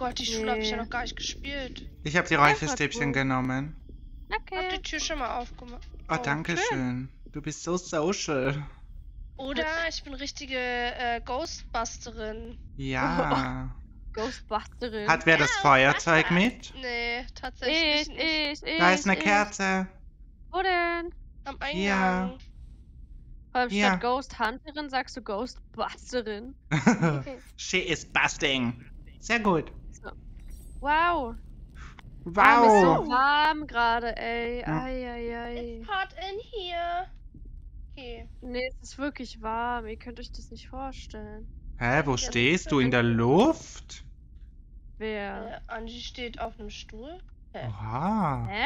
Gott, die Schule habe ich ja Nee. noch gar nicht gespielt. Ich habe die Räucherstäbchen genommen. Ich habe Okay. die Tür schon mal aufgemacht. Oh, danke schön. Du bist so social. Oder ich bin richtige Ghostbusterin. Ja. Ghostbusterin. Hat wer das Feuerzeug mit? Nee, tatsächlich nicht. Da ist eine Kerze. Wo denn? Am Eingang. Ja. Vor allem Ja. statt Ghost Hunterin sagst du Ghostbusterin. She is busting. Sehr gut. Wow. Mir ist Wow. so warm gerade, ey. Ja. Eieiei. It's hot in here. Okay. Nee, es ist wirklich warm. Ihr könnt euch das nicht vorstellen. Hä, wo stehst du? In der Luft? Wer? Angie steht auf einem Stuhl. Oha. Hä?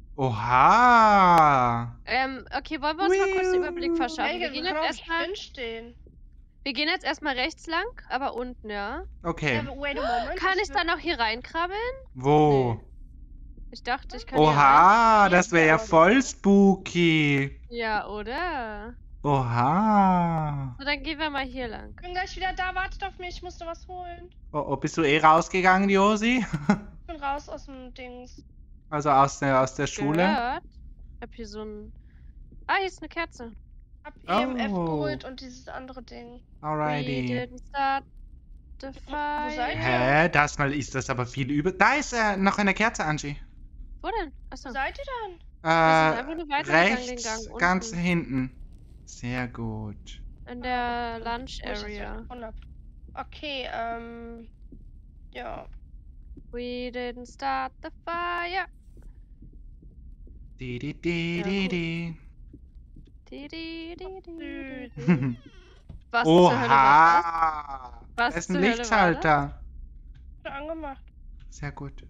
Oha. Okay, wollen wir uns mal kurz den Überblick verschaffen? Hey, Wir gehen jetzt erstmal. stehen. Wir gehen jetzt erstmal rechts lang, aber unten, ja. Okay. Wait a moment. Kann ich dann auch hier reinkrabbeln? Wo? Ich dachte, ich kann hier rein. Oha, das wäre ja voll spooky. Ja, oder? Oha. So, dann gehen wir mal hier lang. Ich bin gleich wieder da, wartet auf mich, ich musste was holen. Oh, bist du eh rausgegangen, Josi? Ich bin raus aus dem Dings. Also aus der Schule? Gehört? Ich hab hier so ein... Ah, hier ist eine Kerze. Hab Oh. EMF geholt und dieses andere Ding. We Alrighty. didn't start the fire. seid ihr? Hä, das mal ist das aber viel über... Da ist noch eine Kerze, Angie. Wo denn? Achso. Wo seid ihr dann? Wir sind einfach nur weitergegangen, den Rechts, Gang unten. ganz hinten. Sehr gut. In der Okay. Lunch Wo ich das Area. gefunden hab. Okay, ja. We didn't start the fire. Di, di, di, di, di. Di, di, di, di, di. Süß. Was zur Hölle war das? Oha. Was Das ist zur ein Hölle war Lichtschalter. Schon angemacht. Sehr gut.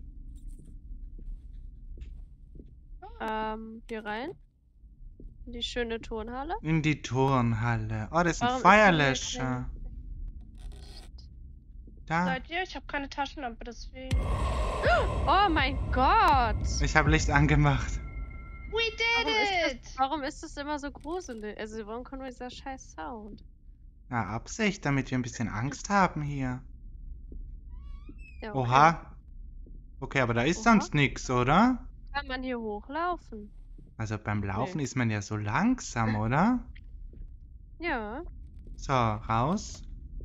Hier rein. In die schöne Turnhalle. In die Turnhalle. Oh, das ist ein Warum ist denn hier Feuerlöscher. Da. Seid ihr? Ich habe keine Taschenlampe, deswegen. Oh mein Gott! Ich habe Licht angemacht. We did it! Warum ist das immer so gruselig? Also, warum kommt nur dieser scheiß Sound? Na, Absicht, damit wir ein bisschen Angst haben hier. Ja, okay. Oha. Okay, aber da ist Oha. sonst nichts, oder? Kann man hier hochlaufen? Also beim Laufen Nee. ist man ja so langsam, oder? Ja. So, raus.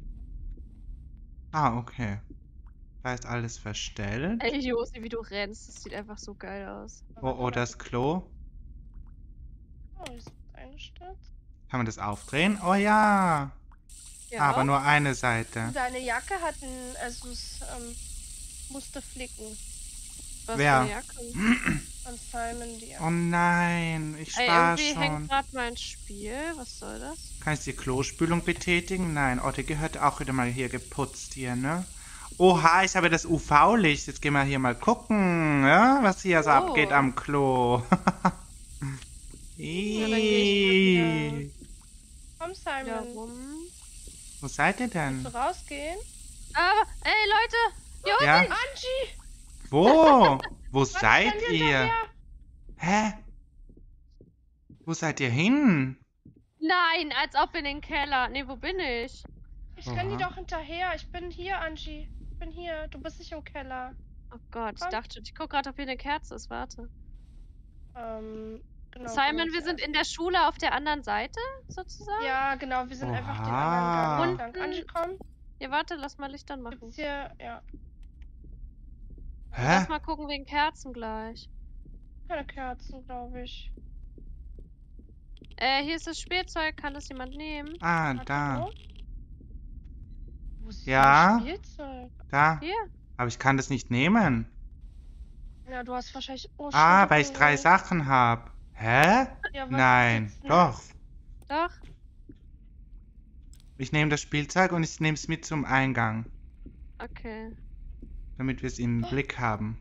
Ah, okay. Da ist alles verstellt. Ey, Josi, wie du rennst, das sieht einfach so geil aus. Oh, das Klo. Oh, ist eingestürzt. Kann man das aufdrehen? Oh ja. Ja. Aber nur eine Seite. Deine Jacke hat ein, also es musste flicken. Was Wer? für eine Jacke? An Simon, die Jacke. Oh nein, ich Ey, spar irgendwie hängt schon. gerade mein Spiel. Was soll das? Kann ich die Klospülung betätigen? Nein, oh, die gehört auch wieder mal hier geputzt hier, ne? Oha, ich habe das UV-Licht. Jetzt gehen wir hier mal gucken, ja, was hier so Oh. abgeht am Klo. dann geh ich Komm, Simon. Ja, rum. Wo seid ihr denn? Willst du rausgehen? Aber, ey, Leute! Josi! Ja? Angie! Wo? Wo Was seid denn ihr? hinterher? Hä? Wo seid ihr hin? Nein, als ob in den Keller. Nee, wo bin ich? Ich renn dir Oha. doch hinterher. Ich bin hier, Angie. Ich bin hier. Du bist nicht im Keller. Oh Gott, ich Komm. dachte schon, ich guck gerade, ob hier eine Kerze ist. Warte. Genau. Simon, genau, wir sind in der Schule auf der anderen Seite, sozusagen? Ja, genau. Wir sind einfach den Oha. anderen Gang entlang. Angie, komm. Ja, warte, lass mal Licht dann machen. Gibt's hier, ja, Hä? Lass mal gucken wegen Kerzen gleich. keine Kerzen, glaube ich. Hier ist das Spielzeug, kann das jemand nehmen? Ah, Warte, da. Wo ist Ja? das Spielzeug? Da. Hier. Aber ich kann das nicht nehmen. Ja, du hast wahrscheinlich... Oh, Ah, stimmt, weil ich 3 geholt. Sachen habe. Hä? Ja, was Nein, gibt's denn? doch. Doch. Ich nehme das Spielzeug und ich nehme es mit zum Eingang, Okay. damit wir es im Blick haben.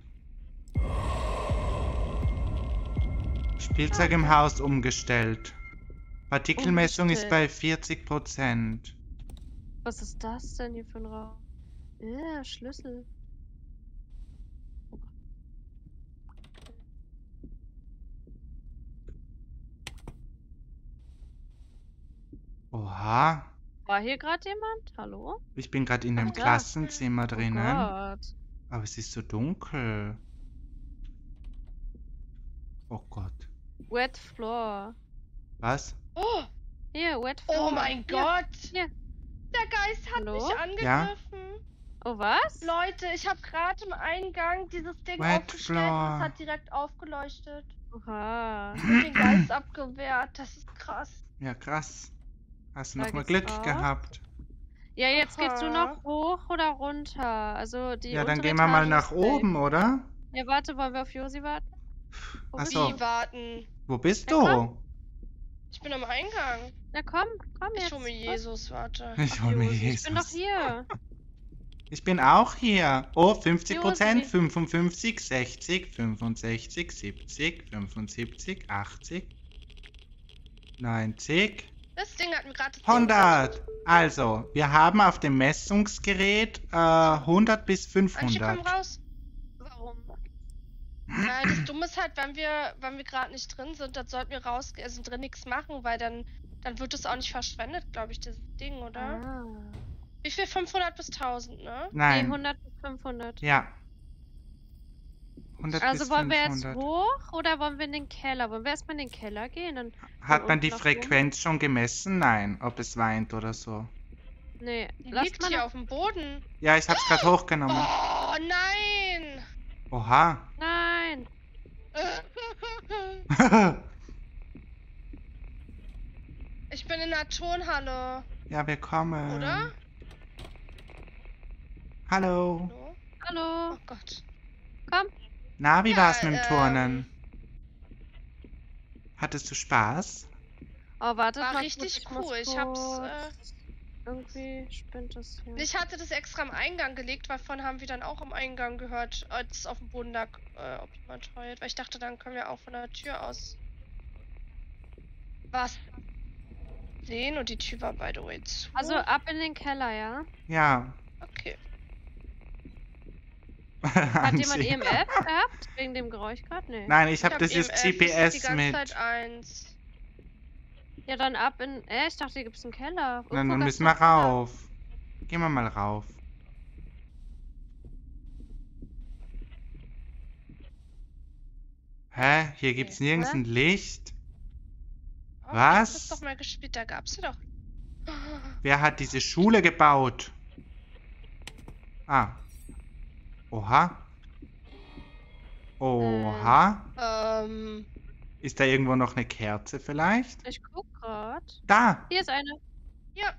Spielzeug im Haus umgestellt. Partikelmessung ist bei 40%. Was ist das denn hier für ein Raum? Ja, Schlüssel. Oha. War hier gerade jemand? Hallo? Ich bin gerade in dem Ach, da. Klassenzimmer Oh drinnen. Gott. Aber es ist so dunkel. Oh Gott. Wet Floor. Was? Oh, Hier, Wet Floor. oh mein Hier. Gott. Hier. Der Geist hat Hallo? mich angegriffen. Oh, was? Leute, ich habe gerade im Eingang dieses Ding Wet aufgestellt und Floor. es hat direkt aufgeleuchtet. Oha. Ich hab den Geist abgewehrt. Das ist krass. Ja, krass. Hast du Da noch mal geht's Glück raus. gehabt. Ja, jetzt gehst du Aha. noch hoch oder runter? Also die Ja, dann untere gehen wir mal Etage nach ist oben, oder? Ja, warte, wollen wir auf Josi warten? Wo Ach bist so. du? Wie warten? Wo bist Ja, du? Ich bin am Eingang. Na komm Ich jetzt. hole mir Was? Jesus, warte. Ich Ach, hol mir Josi, ich bin doch Jesus. hier. Ich bin auch hier. Oh, 50%, Josi. 55, 60, 65, 70, 75, 80, 90, Das Ding hat mir gerade 100. Also, wir haben auf dem Messungsgerät 100 bis Angie, komm 500. raus. Warum? Das Dumme ist halt, wenn wir gerade nicht drin sind, dann sollten wir rausgehen, also drin nichts machen, weil dann wird es auch nicht verschwendet, glaube ich, dieses Ding, oder? Ah. Wie viel? 500 bis 1000, ne? Nee, Nein, 100 bis 500. ja. 100 Also bis wollen wir jetzt 500. hoch oder wollen wir in den Keller? Wollen wir erstmal in den Keller gehen? Dann Hat man unten die nach oben? Frequenz schon gemessen? Nein, ob es weint oder so. Nee, Die lass liegt mal hier noch... auf dem Boden. Ja, ich hab's gerade hochgenommen. Oh, nein! Oha. Nein! Ich bin in der Turnhalle, Ja, wir kommen. oder? Hallo. Hallo? Hallo! Oh Gott. Komm! Na, wie Ja, war's mit dem Turnen? Hattest du Spaß? Oh, wartet War mal richtig kurz, cool. muss Ich hab's, kurz- Irgendwie spinnt das hier. Ich hatte das extra am Eingang gelegt, weil vorhin haben wir dann auch am Eingang gehört, als es auf dem Boden lag, ob jemand heult. Weil ich dachte, dann können wir auch von der Tür aus was sehen und die Tür war by the way zu. Also ab in den Keller, ja? Ja. Okay. Hat jemand Angie. EMF gehabt? Wegen dem Geräusch gerade? Nee. Nein, ich hab habe das EMF, jetzt das ist die GPS ganze mit. Zeit 1. Ja, dann ab in... ich dachte, hier gibt's einen Keller. Na, Irgendwo dann gab's müssen wir einen Keller. rauf. Gehen wir mal rauf. Hä? Hier gibt's nirgends ein Licht. Oh, Was? Das ist doch mal gespielt, da gab's ja doch. Wer hat diese Schule gebaut? Ah. Oha. Oha. Ist da irgendwo noch eine Kerze vielleicht? Ich guck grad. Da. Hier ist eine. Ja.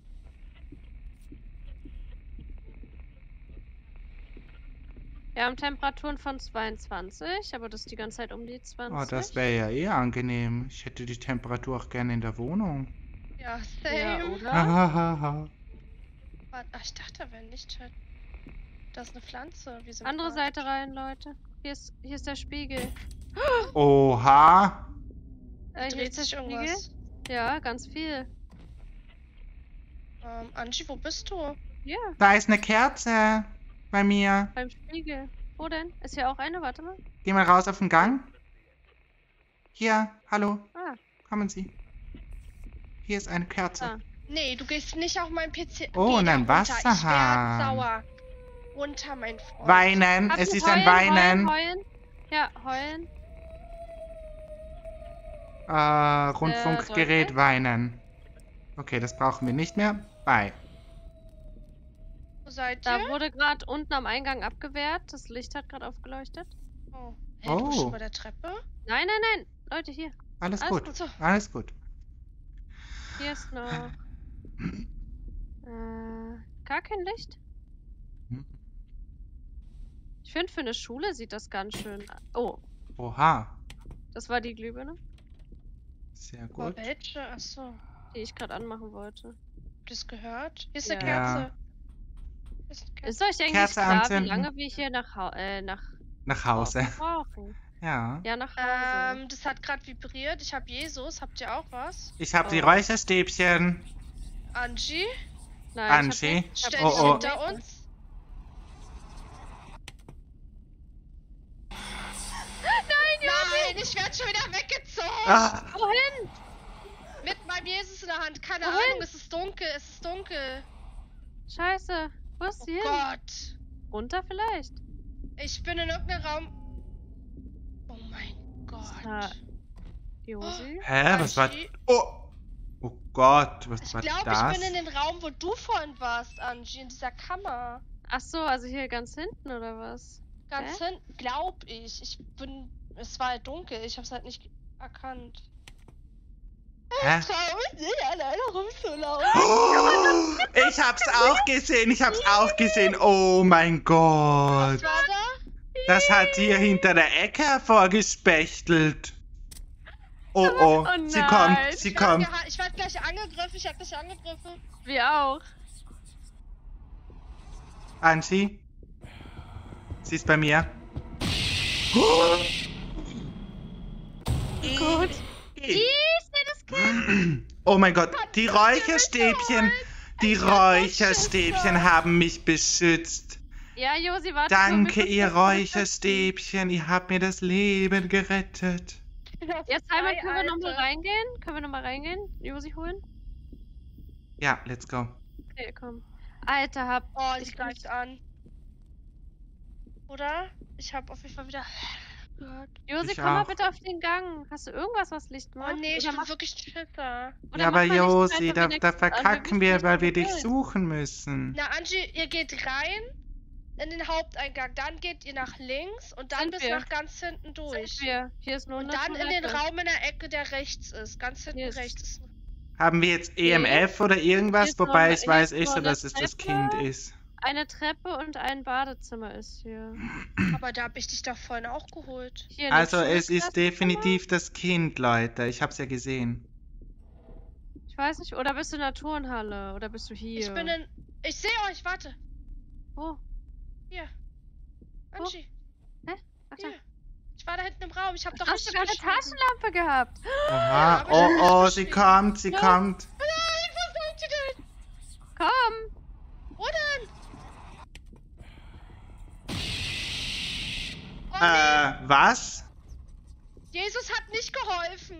Wir haben Temperaturen von 22, aber das ist die ganze Zeit um die 20. Oh, das wäre ja eh angenehm. Ich hätte die Temperatur auch gerne in der Wohnung. Ja, Ja, same. oder? Hahaha. Warte, ach, ich dachte, da wäre ein Lichtschalter. Da ist eine Pflanze. Wie so Andere Seite rein, Leute. Hier ist der Spiegel. Oha. Hier Dreht ist der sich Spiegel. irgendwas. Ja, ganz viel. Angie, wo bist du? Ja, Da ist eine Kerze bei mir. beim Spiegel. Wo denn? Ist hier auch eine? Warte mal. Geh mal raus auf den Gang. Hier, hallo. Ah, Kommen Sie. Hier ist eine Kerze. da. Nee, du gehst nicht auf meinen PC. Oh, und Geh da ein runter. Wasserhahn. Ich werd sauer. Runter, mein Freund. Weinen. Habt Es ihr ist ein heulen, Weinen. Heulen? Ja, heulen. Rundfunkgerät sollte? weinen. Okay, das brauchen wir nicht mehr. Bye. Wo seid Da ihr? wurde gerade unten am Eingang abgewehrt. Das Licht hat gerade aufgeleuchtet. Oh. Hey, du bist Oh. schon bei der Treppe? Nein, nein, nein. Leute, hier. Alles Alles gut. gut. So. Alles gut. Hier ist noch... gar kein Licht. Hm. Ich finde, für eine Schule sieht das ganz schön... Oh, Oha. das war die Glühbirne, Sehr Oh, gut. welche? Achso. die ich gerade anmachen wollte. Habt ihr das gehört? Hier ist Ja. eine Kerze. Hier ist eine Kerze. Ist euch eigentlich Kerze klar, anzünden. wie lange wir hier nach Nach Hause. brauchen? Ja. Ja, nach Hause. Das hat gerade vibriert. Ich habe Jesus. Habt ihr auch was? Ich habe die Oh. Räucherstäbchen. Angie? Nein, Angie? ich hab Stell Oh, dich oh. hinter uns. Nein, ich werde schon wieder weggezogen. Ah, Wohin? Mit meinem Jesus in der Hand. Keine Wohin? Ahnung, es ist dunkel. Es ist dunkel. Scheiße. Wo ist Oh sie hin? Gott. Runter vielleicht? Ich bin in irgendeinem Raum. Oh mein Na, Gott. Josi? Hä, was war... Angie? Oh Gott, was Ich war glaube, das? ich bin in den Raum, wo du vorhin warst, Angie, in dieser Kammer. Ach so, also hier ganz hinten oder was? Ganz hinten, glaub ich. Es war halt dunkel, ich hab's halt nicht erkannt. Hä? Traurig, nicht alleine rumzulaufen. Oh, ich hab's auch gesehen, Oh mein Gott. Was war da? Das hat hier hinter der Ecke hervorgespechtelt. Oh, Oh sie nein. kommt, sie Ich werd kommt. ich werd gleich angegriffen, ich werd gleich angegriffen. Wir auch. Angie? Sie ist bei mir. Gut. Ich sehe das Kind. Oh mein Gott, die Räucherstäbchen haben mich beschützt. Ja, Josi, warte. Danke, nur, ihr Räucherstäbchen, ihr habt mir das Leben gerettet. Jetzt einmal, können wir nochmal reingehen? Können wir nochmal reingehen? Josi holen? Ja, let's go. Okay, komm. Alter, Oh, ich greift an. Oder? Ich hab auf jeden Fall wieder gehört. Josi, Ich komm mal auch. bitte auf den Gang. Hast du irgendwas, was Licht macht? Oh nee, ich Oder bin mach- wirklich Schisser. oder Ja, mach aber mal Josi, Licht da einfach wie verkacken nächstes wir, Mal, weil wir wie dich willst. suchen müssen. Na, Angie, ihr geht rein in den Haupteingang, dann geht ihr nach links und dann Sind bis wir. nach ganz hinten durch. Hier ist nur Und eine dann in den Toilette. Raum in der Ecke, der rechts ist. Ganz hinten Hier ist- rechts ist. Haben wir jetzt EMF oder irgendwas? Hier ist noch Wobei eine- ich hier weiß ist eh noch schon, eine dass es das Treppe. Kind ist. Eine Treppe und ein Badezimmer ist hier. Aber da hab ich dich doch vorhin auch geholt. Hier in dem Also es ist Schulklassenzimmer? definitiv das Kind, Leute. Ich hab's ja gesehen. Ich weiß nicht. Oder bist du in der Turnhalle? Oder bist du hier? Ich bin in. Ich sehe euch, warte. Wo? Hier. Angie. Ach, da. Hier. Ich war da hinten im Raum. Ich hab doch Hast richtig sogar eine geschrieben. Taschenlampe gehabt. Aha, aber ich hab nicht oh, sie geschrieben. kommt, sie Ja. kommt. Nein, was sagt ihr denn? Komm. Wo denn? Oh, Was? Jesus hat nicht geholfen.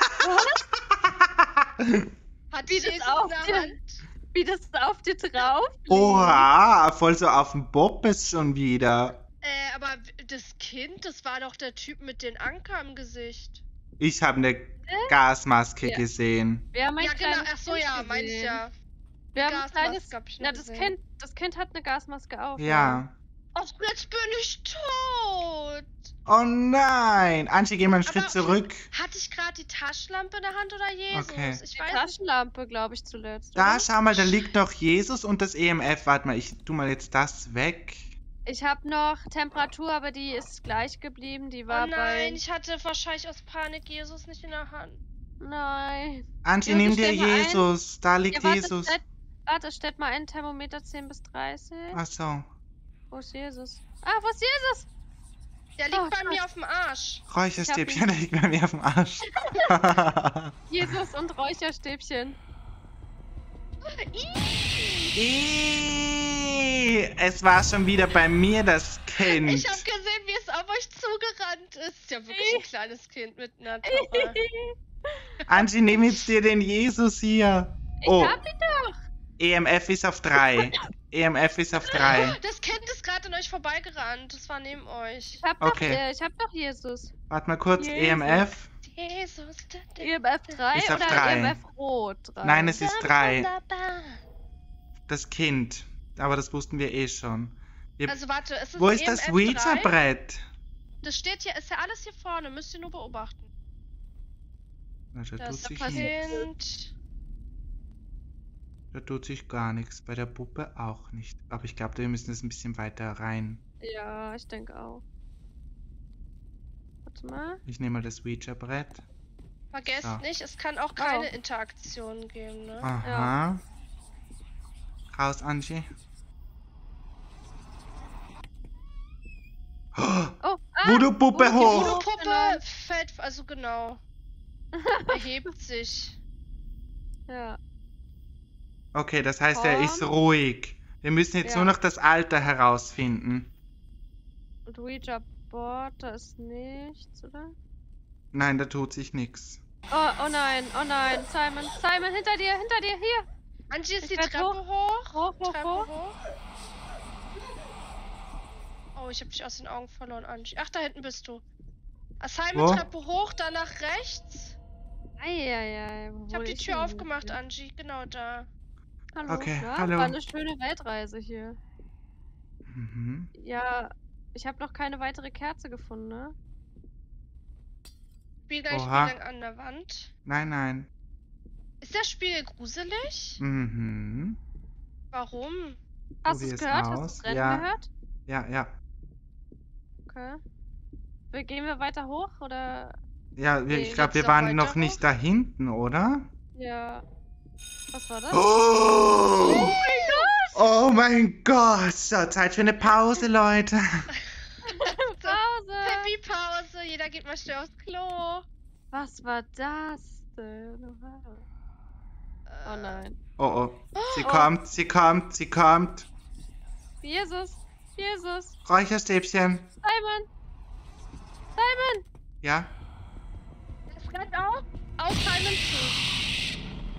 Hat Wie das Jesus auf in der dir- Hand. Wie das auf dir drauf liegt. Oha, voll so auf dem Bobbes schon wieder. Aber das Kind, das war doch der Typ mit den Anker im Gesicht. Ich habe eine Gasmaske Ja. gesehen. Wir haben ein Ja, genau. kleines Ach so, Kind ja, gesehen. meinst ja. Wir haben ein Gasmaske kleines... hab ich nur Na, gesehen. das Kind hat eine Gasmaske auf. Ja. Ach, jetzt bin ich tot. Oh nein. Angie, geh mal einen Schritt Aber- zurück. Hatte ich gerade die Taschenlampe in der Hand oder Jesus? Okay. Ich Die weiß nicht. Taschenlampe, glaube ich, zuletzt. Da, oder? schau mal, da liegt noch Jesus und das EMF. Warte mal, ich tu mal jetzt das weg. Ich habe noch Temperatur, aber die ist gleich geblieben. Die war Oh nein, bei... ich hatte wahrscheinlich aus Panik Jesus nicht in der Hand. Nein. Angie, Josi, nimm dir stell mal ein. Jesus. Da liegt Ja, warte, Jesus. stellt mal ein Thermometer 10 bis 30. Ach so. Wo ist Jesus? Ah, wo ist Jesus? Der liegt Oh, bei Gott. mir auf dem Arsch. Räucherstäbchen, der liegt bei mir auf dem Arsch. Jesus und Räucherstäbchen. Es war schon wieder bei mir das Kind. Ich habe gesehen, wie es auf euch zugerannt ist. Ja, wirklich ein kleines Kind mit einer Tauche. Angie, nimm jetzt dir den Jesus hier. Ich Oh, hab ihn doch. EMF ist auf 3. EMF ist auf 3. Das Kind ist gerade an euch vorbeigerannt. Das war neben euch. Okay. Ich hab doch Jesus. Warte mal kurz, Jesus. EMF. Jesus. EMF 3 Ist auf oder 3. EMF Rot 3? Nein, es ist 3. Wunderbar. Das Kind. Aber das wussten wir eh schon. Wir, Also warte, es ist wo ist das EMF 3. Ouija-Brett? Das steht hier, ist ja alles hier vorne. Müsst ihr nur beobachten. Na, da, Das tut sich passiert. nichts. Kind. Da tut sich gar nichts. Bei der Puppe auch nicht. Aber ich glaube, wir müssen das ein bisschen weiter rein. Ja, ich denke auch. Warte mal. Ich nehme mal das Ouija-Brett. Vergesst So. nicht, es kann auch keine Interaktion geben, ne? Aha. Raus, Angie. Oh, Voodoo-Puppe Voodoo- hoch. Die Genau. Puppe fällt, also genau. Erhebt sich. Ja. Okay, das heißt, er ist Komm. ruhig. Wir müssen jetzt Ja. nur noch das Alter herausfinden. Und Ouija Board, da ist nichts, oder? Nein, da tut sich nichts. Oh nein, Simon, hinter dir, hier. Angie ist Ich die werd Treppe hoch. Hoch, hoch, Treppe hoch. hoch. Oh Oh, ich habe dich aus den Augen verloren, Angie. Ach, da hinten bist du. Wo? Assignment-Treppe hoch, dann nach rechts. Eieiei. Ich habe die Tür aufgemacht, Angie. Genau da. Hallo. Okay, Ja, hallo. war eine schöne Weltreise hier. Mhm. Ja, ich habe noch keine weitere Kerze gefunden, ne? Oha. Spiegelung an der Wand. Nein, nein. Ist der Spiegel gruselig? Mhm. Warum? Hast wie du es es gehört? Hast du aus? es rennen Ja. gehört? Ja, ja. Okay. Gehen wir weiter hoch oder? Ja, Nee, ich glaube, geht's wir noch waren weiter noch hoch? nicht da hinten, oder? Ja. Was war das? Oh! Oh mein Gott! So, Zeit für eine Pause, Leute. Pause! Happy Pause. Jeder geht mal schnell aufs Klo. Was war das denn? Oh nein. Oh, oh. Sie Oh. kommt, sie kommt, sie kommt. Jesus! Jesus! Räucherstäbchen. Simon! Simon! Ja? Es rennt auf. Auf Simon zu.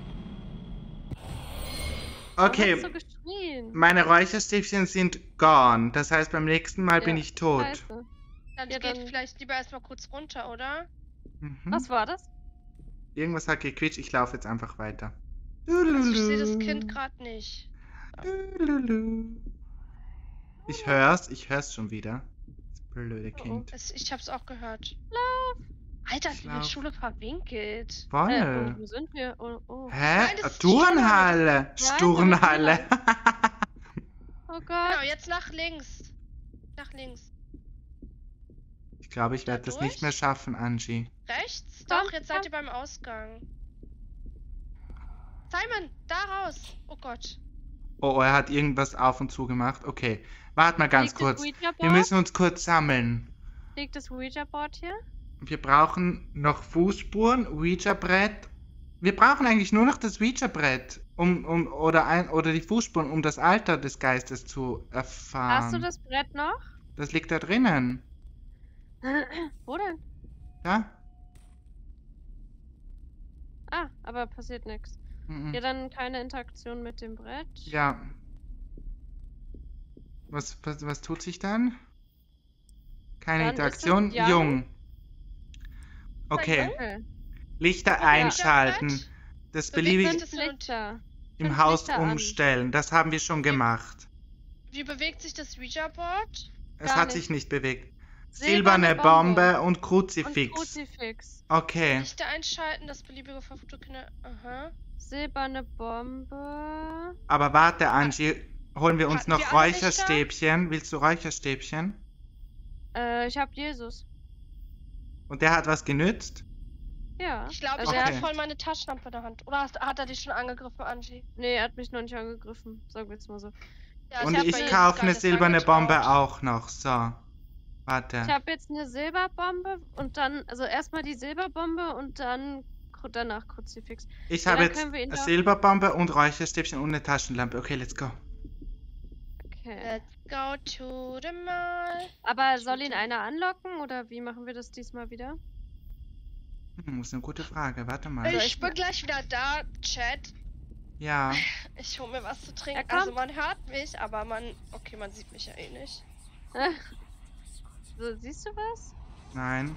Warum Okay, hast du geschrien? meine Räucherstäbchen sind gone. Das heißt, beim nächsten Mal bin Ja, ich tot. Scheiße. Dann Ja, geht dann- vielleicht lieber erstmal kurz runter, oder? Mhm. Was war das? Irgendwas hat gequetscht, ich laufe jetzt einfach weiter. Also ich sehe das Kind gerade nicht. Ich hör's schon wieder. Das blöde Oh, oh. Kind. Ich hab's auch gehört. Lauf! Alter, ist die Schlaf. Schule verwinkelt. Voll. Wo sind wir? Oh, oh. Hä? Nein, das ist Turnhalle. Nein, Turnhalle. Oh Gott. Genau, jetzt nach links. Nach links. Ich glaube, ich Da werde das durch? nicht mehr schaffen, Angie. Rechts? Komm, Doch, jetzt seid ihr beim Ausgang. Simon, da raus. Oh Gott. Oh, er hat irgendwas auf und zu gemacht. Okay. Warte mal ganz Liegt kurz. Das Wir Ouija-Board? müssen uns kurz sammeln. Liegt das Ouija-Board hier? Wir brauchen noch Fußspuren, Ouija-Brett. Wir brauchen eigentlich nur noch das Ouija-Brett oder die Fußspuren, um das Alter des Geistes zu erfahren. Hast du das Brett noch? Das liegt da drinnen. Wo denn? Ja? Ah, aber passiert nichts. Mhm. Ja, dann keine Interaktion mit dem Brett. Ja. Was tut sich dann? Keine Dann ist Interaktion. es young. Jung. Okay. Okay. Lichter Ja. einschalten. Das Bewegt beliebig sich Fünf das hin und- Lichter. im fünf Haus Lichter an. umstellen. Das haben wir schon gemacht. Wie bewegt sich das Ouija-Board? Es Gar hat nicht. sich nicht bewegt. Silberne Silberne Bombe. Bombe und Und Kruzifix. Kruzifix. Okay. Lichter einschalten, das beliebige Verfluchte. Aha. Silberne Bombe. Aber warte, Angie. Holen wir uns Hatten noch wir alle Lichter? Räucherstäbchen. Willst du Räucherstäbchen? Ich hab Jesus. Und der hat was genützt? Ja. Ich glaube, Also ich er Okay. habe voll meine Taschenlampe in der Hand. Oder hat er dich schon angegriffen, Angie? Nee, er hat mich noch nicht angegriffen. Sagen wir jetzt mal so. Ja, Und hab ich bei ihm kaufe eine Geiles silberne angetraut. Bombe auch noch. So. Warte. Ich habe jetzt eine Silberbombe und dann, also erstmal die Silberbombe und dann danach Kruzifix. Ich Ja, habe dann jetzt können wir ihn eine doch- Silberbombe und Räucherstäbchen und eine Taschenlampe. Okay, let's go. Okay. Let's go to the mall. Aber soll ihn einer anlocken oder wie machen wir das diesmal wieder? Das ist eine gute Frage. Warte mal. Also Ich bin gleich wieder da, Chat. Ja. Ich hol mir was zu trinken. Er kommt. Also man hört mich, aber man sieht mich ja eh nicht. So, siehst du was? Nein.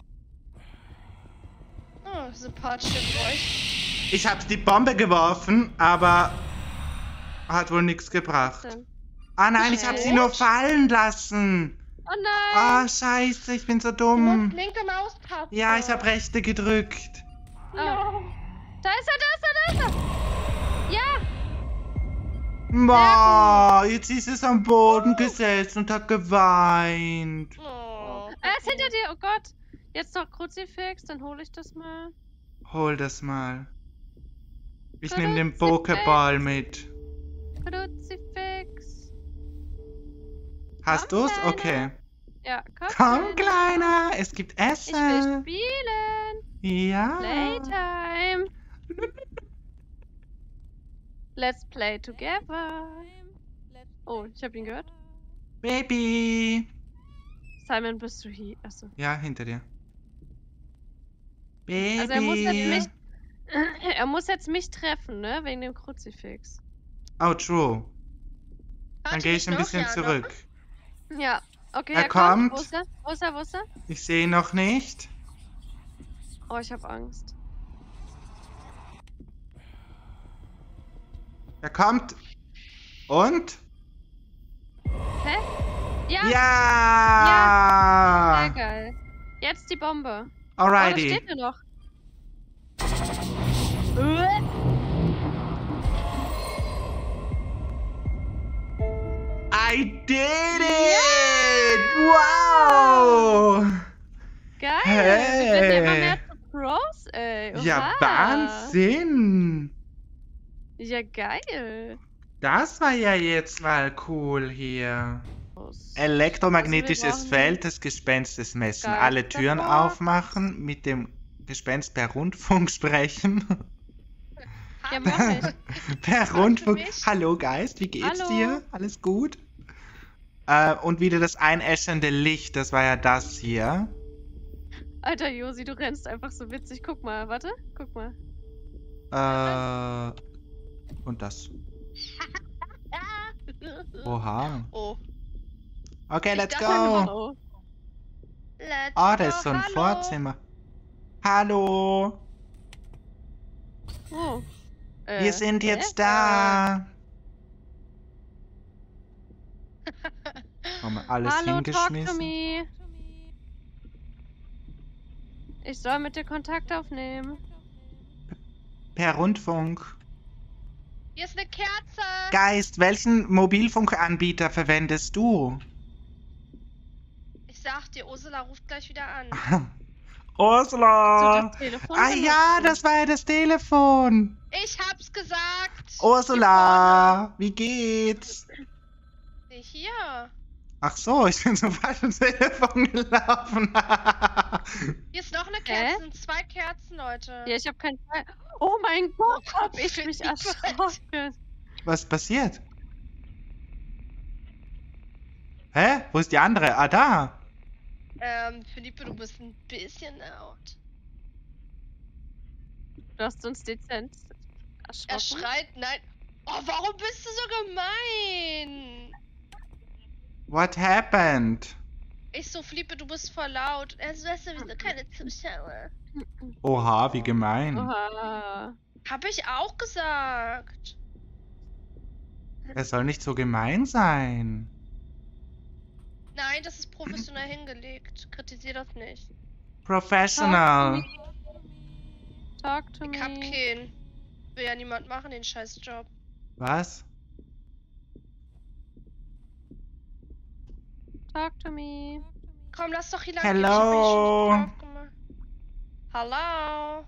Oh, sympathische Geräusch. Ich habe die Bombe geworfen, aber hat wohl nichts gebracht. Denn? Ah nein, ich habe sie nur fallen lassen. Oh nein! Ah, scheiße, ich bin so Du musst dumm. linke Maustaste. Hm. Ja, ich habe rechte gedrückt. Oh. No. Da ist er, da ist er, da ist er! Ja! Boah, jetzt ist es am Boden gesessen und hat geweint. Oh. Er ist hinter dir, oh Gott! Jetzt noch Kruzifix, dann hole ich das mal. Hol das mal. Ich Tada, nehme den Zipfel. Pokéball mit. Kruzifix. Hast Komm, du's? Kleiner. Okay. Ja, Komm, Kleiner, es gibt Ich will Essen. spielen. Ja. Playtime. Let's play together. Oh, ich habe ihn gehört. Baby. Simon, bist du hier? Achso. Ja, hinter dir. Baby. Also er muss jetzt mich treffen, ne? Wegen dem Kruzifix. Oh, true. Dann Hört gehe ihr ich mich ein noch? bisschen Ja, zurück. Ja. Okay, Er er kommt. kommt. Wo ist er? Wo ist er? Wo ist er? Ich sehe ihn noch nicht. Oh, ich habe Angst. Er kommt. Und? Hä? Ja! Ja! Sehr geil. Jetzt die Bombe. Oh, da Alrighty. steht er noch. I did it! Wow! Geil! Hey. Wir werden immer mehr zu Pros, ey. Ja, Oha. Wahnsinn! Ja, geil. Das war ja jetzt mal cool hier. Also Elektromagnetisches wir brauchen Feld des Gespenstes messen. Geist Alle Türen davor. aufmachen, mit dem Gespenst per Rundfunk sprechen. Ja, mach ich. Per für Rundfunk. mich? Hallo Geist, wie geht's Hallo. dir? Alles gut? Und wieder das einäschernde Licht, das war ja das hier. Alter Josi, du rennst einfach so witzig. Guck mal, warte. Guck mal. Und das. Oha. Oh. Okay, Ich let's dachte go. Oh. Let's Oh, da go, ist so ein hallo. Vorzimmer. Hallo. Oh. Wir sind jetzt da. Haben wir alles Hallo, talk to hingeschmissen? me. Ich soll mit dir Kontakt aufnehmen. Per Rundfunk. Hier ist eine Kerze. Geist, welchen Mobilfunkanbieter verwendest du? Ich sag dir, Ursula ruft gleich wieder an. Ursula! das Telefon Ah ja, benutzt? das war ja das Telefon. Ich hab's gesagt. Ursula, wie geht's? Hier. Ach so, ich bin so falsch ins Telefon gelaufen. Hier ist noch eine Hä? Kerze. Es sind 2 Kerzen, Leute. Ja, ich habe keinen Fall. Oh mein Gott, hab ich bin mich ich erschrocken. Was passiert? Hä? Wo ist die andere? Ah, da. Philippe, du bist ein bisschen laut. Du hast uns dezent Er erschrocken. schreit, nein. Oh, warum bist du so gemein? What happened? Ich so, Philippe, du bist voll laut. Er so, hast sowieso keine Zuschauer. Oha, wie gemein. Oha. Hab ich auch gesagt. Er soll nicht so gemein sein. Nein, das ist professionell hingelegt. Kritisier das nicht. Professional. Talk to Ich hab me. keinen. Will ja niemand machen, den Scheißjob. Was? Talk to me. Komm, lass doch hier lang Hello. gehen. Ich hab mich schon drauf gemacht. Hallo.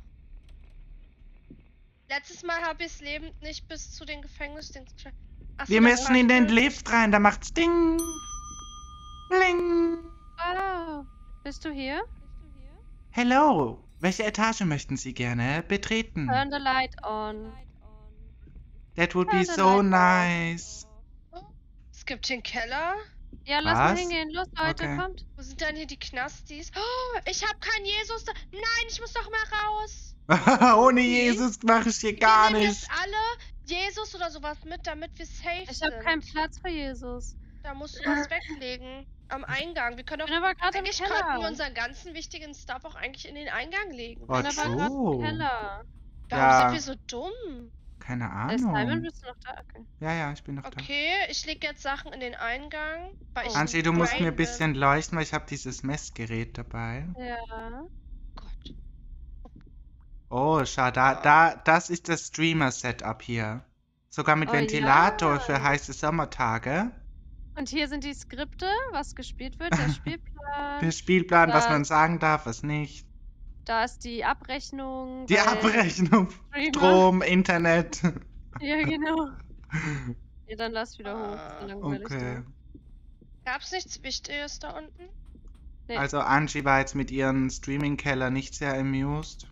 Letztes Mal habe ich es lebend nicht bis zu den Gefängnisdings geschafft. Ach so, Wir da müssen war in den ich- Lift rein, da macht's Ding. Bling. Hallo. Bist du hier? Hello. Welche Etage möchten Sie gerne betreten? Turn the light on. That would be Turn the so light nice. Es gibt den Keller. Ja, lass mal Was? hingehen. Los, Leute, Okay. kommt. Wo sind denn hier die Knastis? Oh, ich hab keinen Jesus da. Nein, ich muss doch mal raus. Ohne Jesus mache ich hier gar wir nehmen nichts. jetzt alle Jesus oder sowas mit, damit wir safe Ich sind. habe keinen Platz für Jesus. Da musst du was weglegen. Am Eingang. Wir können Ich doch. bin aber gerade im Eigentlich könnten wir Keller. unseren ganzen wichtigen Stuff auch eigentlich in den Eingang legen. Oh, Ich bin aber gerade so. im Keller. Warum Ja. sind wir so dumm? Keine Simon, Ahnung. bist du noch da? Okay. Ja, ja, ich bin noch Okay, ich lege jetzt Sachen in den Eingang. Weil ich da. Angie, du musst mir brain ein bisschen leuchten, weil ich habe dieses Messgerät dabei. Ja. bin. Gott. Oh, schau, das ist das Streamer-Setup hier. Sogar mit Oh, Ventilator ja. für heiße Sommertage. Und hier sind die Skripte, was gespielt wird, der Spielplan. Der Spielplan, was Da- man sagen darf, was nicht. Da ist die Abrechnung. Die weil Abrechnung. Streamer- Strom, Internet. Ja, genau. Ja, dann lass wieder hoch. Ah, So langweilig Okay. Gab's nichts Wichtiges da unten? Nee. Also Angie war jetzt mit ihrem Streaming-Keller nicht sehr amused.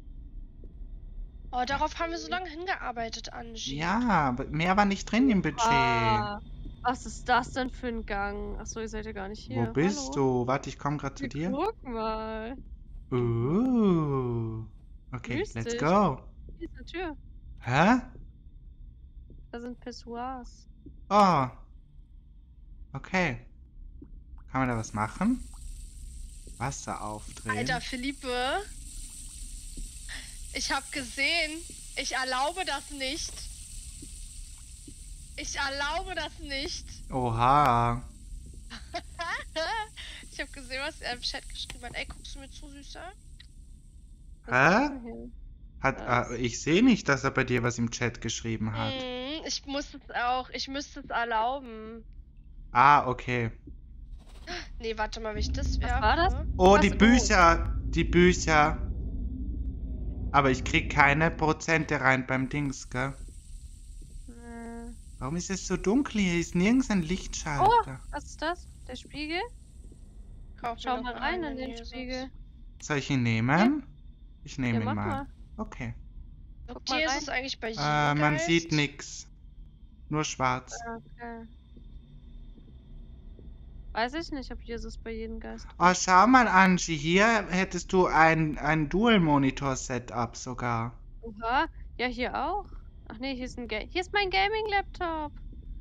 Oh, darauf haben wir so lange hingearbeitet, Angie. Ja, aber mehr war nicht drin im Budget. Ah, was ist das denn für ein Gang? Achso, ihr seid ja gar nicht hier. Wo bist Hallo? du? Warte, ich komme gerade zu Ja, dir. guck mal. Okay, Grüß let's dich. go. Hier ist eine Tür. Hä? Da sind Pissoirs. Oh. Okay. Kann man da was machen? Wasser aufdrehen. Alter, Philippe. Ich habe gesehen, ich erlaube das nicht. Ich erlaube das nicht. Oha. Ich habe gesehen, was er im Chat geschrieben hat. Ey, guckst du mir zu, Süßer? Hä? Was? Ich sehe nicht, dass er bei dir was im Chat geschrieben hat. Ich muss es auch. Ich müsste es erlauben. Ah, okay. Nee, warte mal, wie ich das werfe. Was war das? Oh, Was? die Bücher. Die Bücher. Aber ich krieg keine Prozente rein beim Dings, gell? Warum ist es so dunkel hier? Ist nirgends ein Lichtschalter. Was ist das? Der Spiegel? Kauf mir Schau noch mal rein in den Jesus. Spiegel. Soll ich ihn nehmen? Ich nehme Ja, ihn mach mal. mal. Okay. Guck Guckt mal Jesus rein. eigentlich bei jedem Man Geist? sieht nix. Nur schwarz. Okay. Weiß ich nicht, ob Jesus bei jedem Geist. Oh, schau mal, Angie. Hier hättest du ein Dual-Monitor-Setup sogar. Oha. Ja, hier auch. Ach nee, hier ist mein Gaming-Laptop.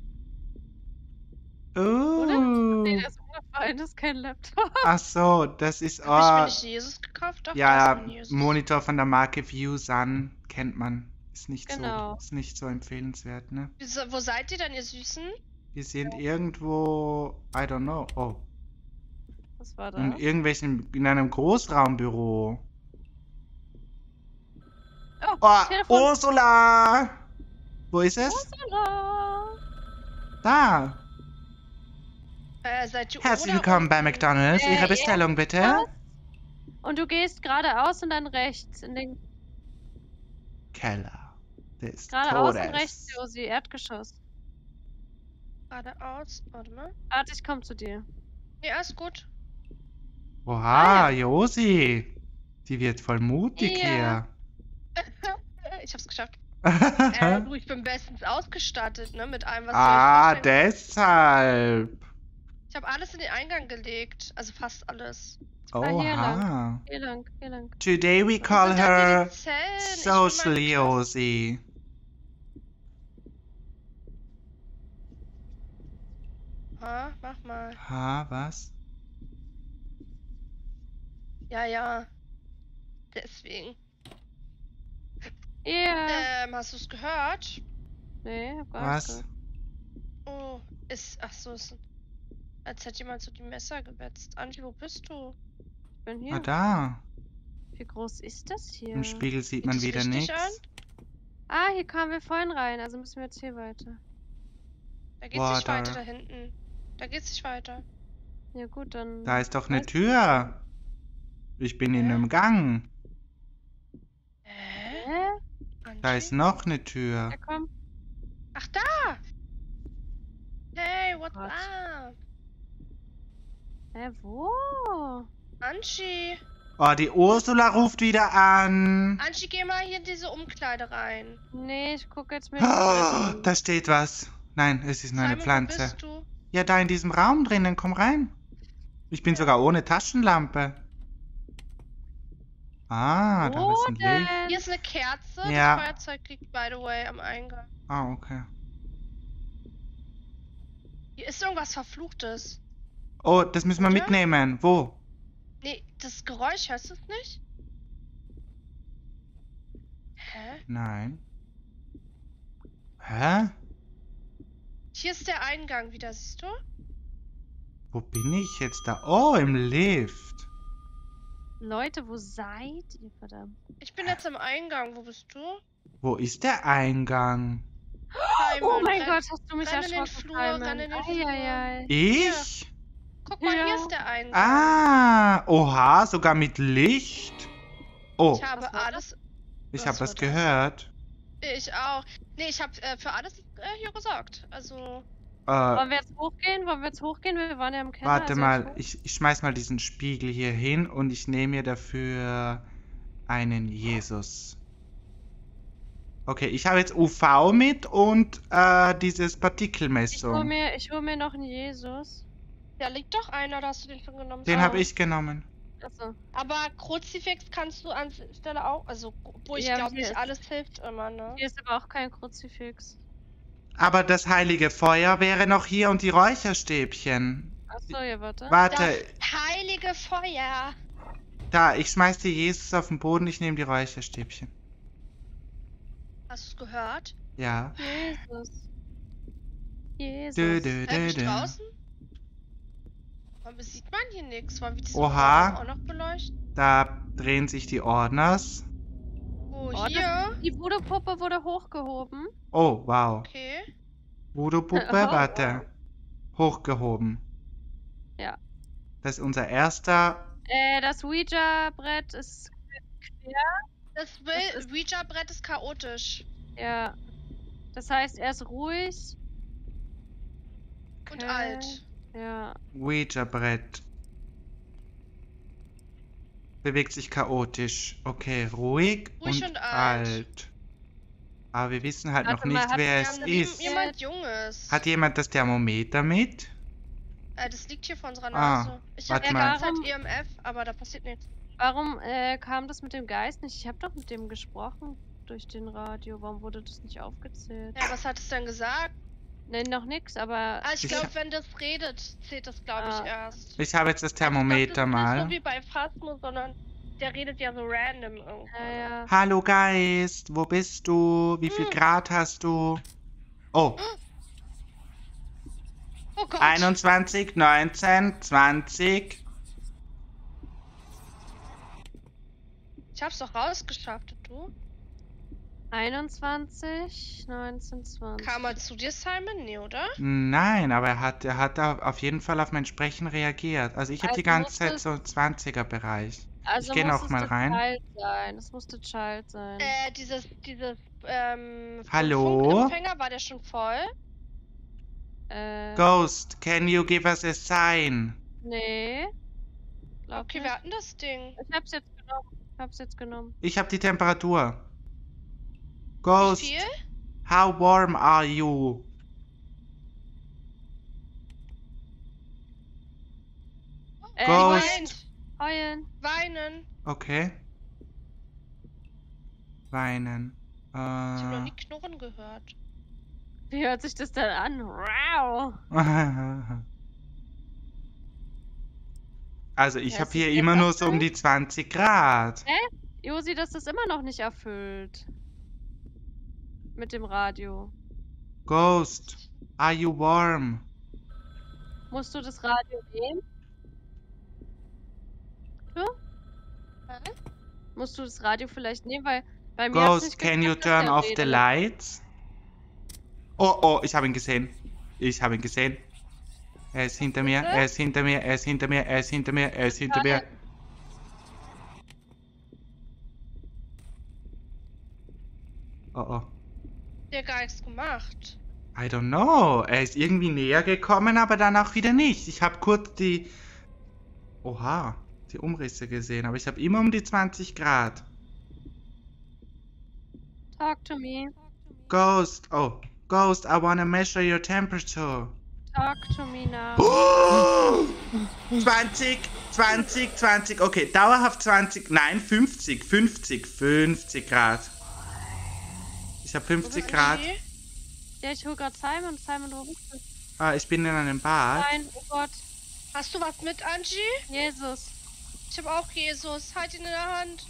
Oh. Nee, der ist umgefallen, das ist kein Laptop. Ach so, das ist. Hab ich mir Oh, nicht Jesus gekauft? Doch, ja, da ist ein Jesus. Monitor von der Marke View Sun kennt man. Ist nicht Genau. ist nicht so empfehlenswert, ne? Wo seid ihr denn, ihr Süßen? Wir sind irgendwo, I don't know. Oh, Was war in das? in einem Großraumbüro. Oh, Oh, Telefon. Ursula! Wo ist es? Ursula. Da. Seid ihr Herzlich oder willkommen bei unten? McDonald's. Ihre Bestellung bitte. was? Und du gehst geradeaus und dann rechts. In den Keller des geradeaus und Todes. rechts, Josi, Erdgeschoss. Geradeaus, warte mal. Warte, ich komm zu dir. Ja, ist gut. Oha, Ah, Josi. Die wird voll mutig Ja. Ich hab's geschafft. hier. Du, ich bin bestens ausgestattet, ne? Mit allem, was Ah, soll ich vorstellen? deshalb. Ich habe alles in den Eingang gelegt. Also fast alles. Ah, hier Oha. Hier lang, hier lang. Today we Wo call sind denn hier her die Zellen? Ich will Social meine Klasse- Josi. Ha, mach mal. Ha, was? Ja. Deswegen. Ja. Hast du's gehört? Nee, hab gar Was? nichts Oh, ach so, als hätte jemand so die Messer gewetzt. Angie, wo bist du? gehört. Ich bin Ah, hier. da. Wie groß ist das hier? Im Spiegel sieht Sieht man das wieder richtig nichts. an? Ah, hier kamen wir vorhin rein, also müssen wir jetzt hier weiter. Da geht's Boah, nicht da- weiter da hinten. Da geht's nicht weiter. Ja gut, dann... Da ist doch eine Was? Tür. Ich bin in Hä? einem Gang. Hä? Da Angie? ist noch eine Tür. Ja, komm. Ach, da! Hey, what's Gott. up? Hä, wo? Angie! Oh, die Ursula ruft wieder an. Angie, geh mal hier in diese Umkleide rein. Nee, ich gucke jetzt mir Oh, an. da steht was. Nein, es ist nur eine Simon, wo Pflanze. bist du? Ja, da in diesem Raum drinnen, komm rein. Ich bin sogar ohne Taschenlampe. Ah, da Wo ist ein Licht. Hier denn? ist eine Kerze. Ja. Das Feuerzeug liegt, by the way, am Eingang. Ah, okay. Hier ist irgendwas Verfluchtes. Oh, das müssen wir Oder? mitnehmen. Wo? Nee, das Geräusch, hörst du es nicht? Hä? Nein. Hä? Hier ist der Eingang wieder, siehst du? Wo bin ich jetzt da? Oh, im Lift. Leute, wo seid ihr, verdammt? Ich bin jetzt am Eingang. Wo bist du? Wo ist der Eingang? Simon, Oh mein renn- Gott, hast du mich renn in den erschrocken, Flur, Simon. renn in den Flur. Eieiei. Ich? Guck mal, hier Ja. ist der Eingang. Ah, oha, sogar mit Licht. Oh, Ich habe Was war alles. ich was habe war was das? gehört. Ich auch. Nee, ich habe für alles hier gesorgt. Also. Wollen wir jetzt hochgehen? Wir waren ja im Keller. Warte also mal, jetzt ich schmeiß mal diesen Spiegel hier hin und ich nehme mir dafür einen Jesus. Okay, ich habe jetzt UV mit und dieses Ich Partikelmessung. hol mir noch einen Jesus. Da liegt doch einer, da hast du den schon genommen. Den Oh. habe ich genommen. Achso. Aber Kruzifix kannst du an Stelle auch. Also, wo ich Ja, glaube, hier nicht ist- alles hilft immer, ne? Hier ist aber auch kein Kruzifix. Aber das heilige Feuer wäre noch hier und die Räucherstäbchen. Achso, ja, warte. Warte, Das heilige Feuer. da, ich schmeiß dir Jesus auf den Boden, ich nehme die Räucherstäbchen. Hast du es gehört? Ja. Jesus. Jesus. Bin ich Dö. draußen? Warum sieht man hier nichts? Wollen wir diese Oha. Ordner auch noch beleuchten? Da drehen sich die Ordners. Oh, Oh, hier? die Voodoo-Puppe wurde hochgehoben. Oh, wow. Okay. Voodoo-Puppe, Oh, warte. Hochgehoben. Ja. Das ist unser erster. Das Ouija-Brett ist quer. Das ist- Ouija-Brett ist chaotisch. Ja. Das heißt, er ist ruhig. Und Okay. alt. Ja. Ouija-Brett. Bewegt sich chaotisch. Okay, ruhig, Ruhig und und alt. alt. Aber wir wissen halt noch Warte mal, nicht, hat wer Wir es haben ist. jemand Junges. Hat jemand das Thermometer mit? Das liegt hier vor unserer Ah, Nase. Ich warte habe die mal. ganze Zeit EMF, aber da passiert nichts. Warum kam das mit dem Geist nicht? Ich habe doch mit dem gesprochen durch den Radio. Warum wurde das nicht aufgezählt? Ja, was hat es denn gesagt? Nein, noch nix, aber Ah, ich Ich glaube, hab- wenn das redet, zählt das, glaube ich, Ah. erst. Ich habe jetzt das Ich glaub, Thermometer das ist mal. nicht so wie bei Phasmo, sondern der redet ja so random irgendwo. ja. Hallo Geist, wo bist du? Wie viel Grad hast du? Oh, Oh Gott. 21, 19, 20. Ich hab's doch rausgeschafft, und du? 21, 19, 20. Kam er zu dir, Simon? Nee, oder? Nein, aber er hat auf jeden Fall auf mein Sprechen reagiert. Also ich habe die Also ganze muss Zeit es- so 20er-Bereich. Also Ich geh muss noch es mal das rein. Child sein. Es musste Child sein. Dieses, Hallo? Funkempfänger, war der schon voll? Ghost, can you give us a sign? Nee. Glaub Okay, nicht. wir hatten das Ding. Ich hab's jetzt genommen. Ich habe die Temperatur. Wie Ghost, viel? how warm are you? Ghost. Weint. Heulen. Weinen. Okay. Weinen. Ich habe noch nie Knurren gehört. Wie hört sich das denn an? Wow. Also ich Ja, habe es hier ist immer jetzt nur so um die 20 Grad. Josi, das ist immer noch nicht erfüllt. Mit dem Radio. Ghost, are you warm? Musst du das Radio nehmen? Hä? Musst du das Radio vielleicht nehmen? Weil bei mir hat's Ghost, nicht can you geklappt, dass turn der off the redet. lights? Oh, oh, ich habe ihn gesehen. Ich habe ihn gesehen. Er ist hinter mir, Bitte? er ist hinter mir, er ist hinter mir, er ist hinter mir, er ist hinter mir. Warte. Oh, oh. Der gar nichts gemacht. I don't know. Er ist irgendwie näher gekommen, aber dann auch wieder nicht. Ich habe kurz die... Oha, die Umrisse gesehen, aber ich habe immer um die 20 Grad. Talk to me. Ghost, oh. Ghost, I wanna measure your temperature. Talk to me now. 20, 20, 20. Okay, dauerhaft 20. Nein, 50, 50, 50 Grad. Ich habe 50 Grad. Okay. Ja, ich hol grad Simon. Simon, wo bist du? Ah, ich bin in einem Bad. Nein, oh Gott. Hast du was mit, Angie? Jesus. Ich habe auch Jesus. Halt ihn in der Hand.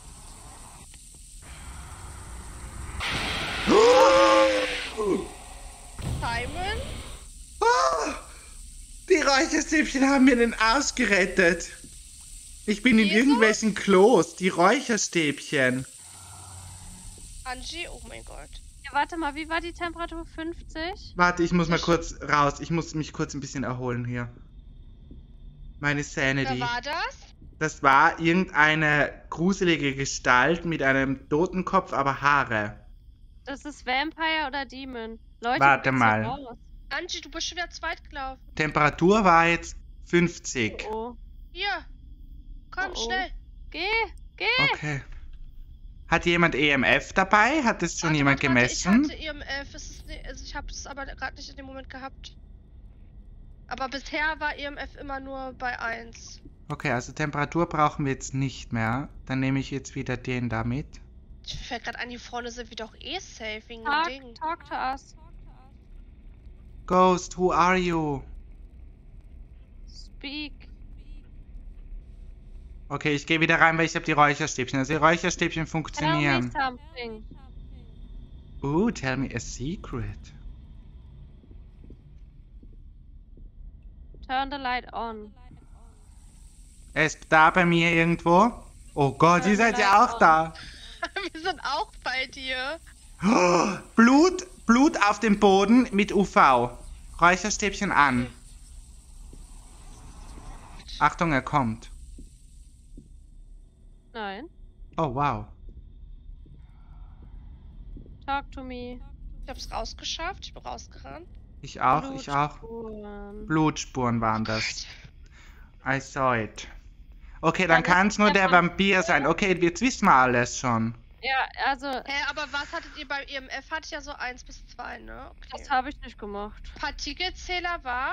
Simon? Oh, die Räucherstäbchen haben mir den Arsch gerettet. Ich bin in Jesus? irgendwelchen Klos. Die Räucherstäbchen. Angie? Oh mein Gott. Ja, warte mal, wie war die Temperatur? 50? Warte, ich muss mal kurz raus. Ich muss mich kurz ein bisschen erholen hier. Meine Wer Sanity. war das? Das war irgendeine gruselige Gestalt mit einem Totenkopf, aber Haare. Das ist Vampire oder Demon? Leute, Warte geht's mal. hier raus? Angie, du bist schon wieder zweit gelaufen. Temperatur war jetzt 50. Oh, Hier. Komm, Oh, oh. schnell. geh. Okay. Hat jemand EMF dabei? Hat es schon Warte, jemand warte, warte, gemessen? Ich hatte EMF. Also ich habe es aber gerade nicht in dem Moment gehabt. Aber bisher war EMF immer nur bei 1. Okay, also Temperatur brauchen wir jetzt nicht mehr. Dann nehme ich jetzt wieder den da mit. Ich fällt gerade an, die vorne sind wir doch eh safe wegen dem Ding. Talk to us. Ghost, who are you? speak. Okay, ich gehe wieder rein, weil ich habe die Räucherstäbchen. Also die Räucherstäbchen Tell me funktionieren. something. Tell me a secret. Turn the light on. Er ist da bei mir irgendwo. Oh Gott, ihr seid ja auch da. Wir sind auch bei dir. Oh, Blut auf dem Boden mit UV. Räucherstäbchen an. Okay. Achtung, er kommt. Nein. Oh, wow. Talk to me. Ich hab's rausgeschafft, ich bin rausgerannt. Ich auch, ich auch. Blutspuren. Blutspuren waren das. I saw it. Okay, dann Dann ist kann es nur der Vampir. Vampir sein. Okay, jetzt wissen wir alles schon. Ja, also, Hä, aber was hattet ihr beim EMF? Hatte ich ja so 1 bis 2, ne? Okay. das habe ich nicht gemacht. Partikelzähler war?